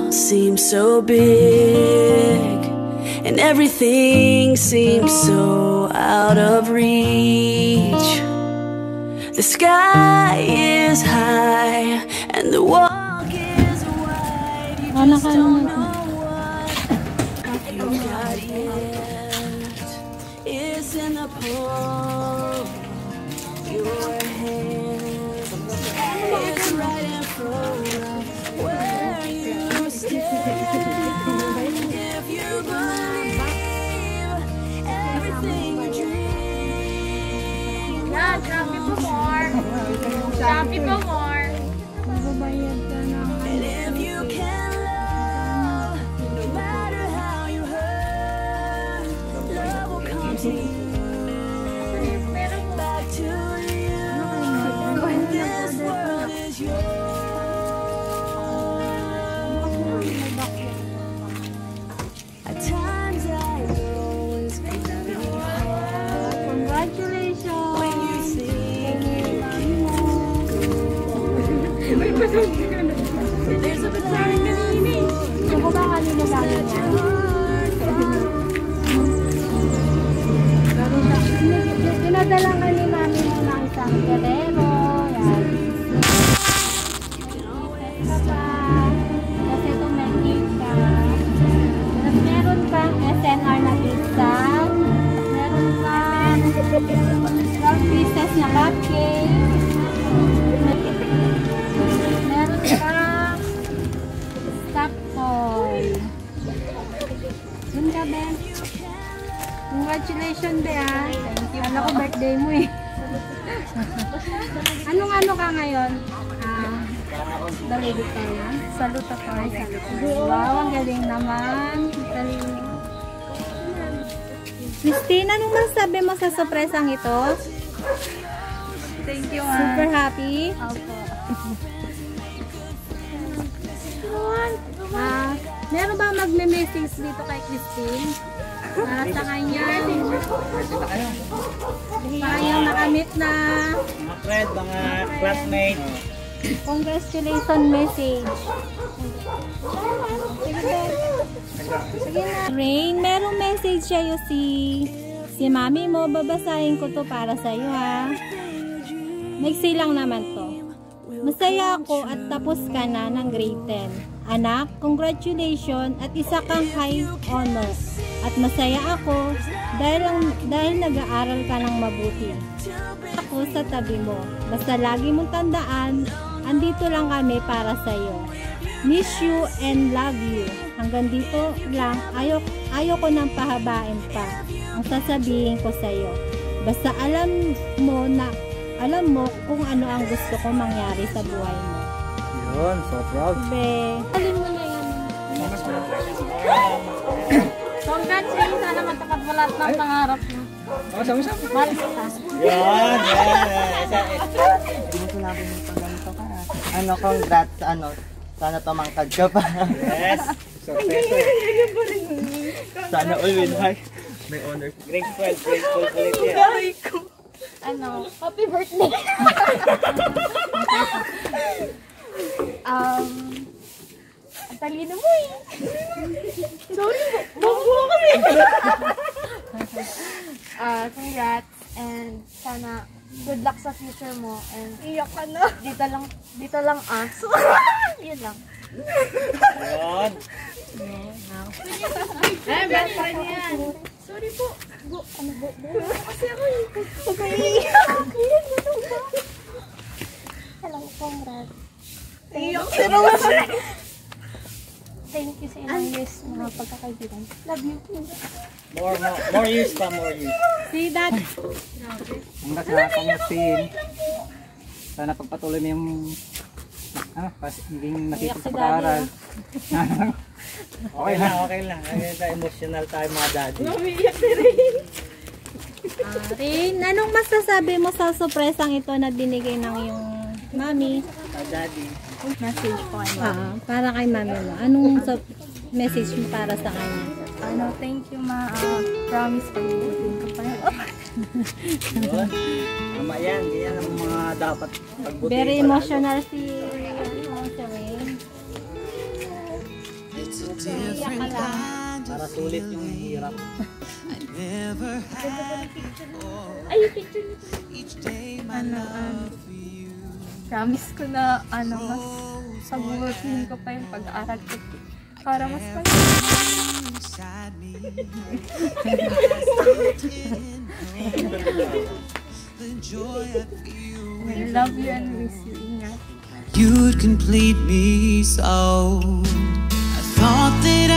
seems so big, and everything seems so out of reach. The sky is high and the walk is wide. You just don't know what you got yet. It's in the palm of your hand. It's right in front of where you stand. If you believe everything you dream, Shopee po more. Shopee po more. and if you can love, no matter how you hurt, love will come to you, back to you. This world is yours. At times I know it's gonna be hard Congratulations. when you think you there's a part of me Ako ba kanina galing niya? Dinadala ka ni mami mo ng isang galero. Yan. Kasi ito may pizza. Tapos meron pang SNR na pizza. Meron pang 12 pieces na cupcake. Meron pang stop toy. Yun ka, Ben. Congratulations, Be, ah. Thank you. Alam ko birthday mo eh. Anong ano ka ngayon? Valedictorian? Salutatorian. Wow, ang galing naman. Galing. Christine, anong masasabi mo sa sorpresang ito? Thank you, Super happy? Meron ba magme-message dito kay Christine? Sa kanya. Kanyang nakamit na Mga friend, mga classmates. congratulations message. Sige na. Rain, merong message sa'yo si mami mo. Babasahin ko to para sa'yo, ha. Maiksi lang naman to. Masaya ako at tapos ka na ng grade 10. Anak, congratulations at isa kang high honor. At masaya ako dahil nag-aaral ka ng mabuti. Ako sa tabi mo. Basta lagi mong tandaan, andito lang kami para sa'yo. Miss you and love you. Hanggang dito lang, ayoko nang pahabain pa ang sasabihin ko sa'yo. Basta alam mo kung ano ang gusto ko mangyari sa buhay mo. Yun, so proud. Be, alin mo na yan. Congrats sa'yo, sana matupad mo lahat ng pangarap mo. Sama-sama. Mahal kita. Yan, Hindi ko namin yung pagganito ka. Ano, congrats, ano, sana tumangkad ka pa. yes. Sorpresa. Sana all will high. May honor. Grateful ulit yan. Ano, happy birthday! Ang talino mo eh. Sorry, bonggo kami. Congrats and sana good luck sa future mo and iyak ka na. Dito lang Yun lang. Yun. Best friend yan. Sorry po. Kasi ako eh. Okay. Hello, congrats. Thank you sa ilang years mga pagkakaibigan. Love you. More years pa, more years. See that? Congrats na pang-team. Sana pagpatuloy mo yung hindi nasipag sa pag-aaral. Okay lang. Emotional tayo mga daddy. Rin, anong masasabi mo sa sorpresang ito na binigay ng iyong mami? Daddy. Message po kay mami. Para kay mami mo. Anong message mo para sa kanya? Thank you ma. Promise pag-ibutin ko pa. Yun. Tama yan. Yan ang mga dapat pagbutihin. Very emotional si Rain. Iyak ka lang. Para sulit yung hirap. Ay, yung picture nito. Promise ko na, mas sabutin ko pa yung pag-aaral ko. Para mas I love you and miss you. Ingat. You'd complete me so. I thought that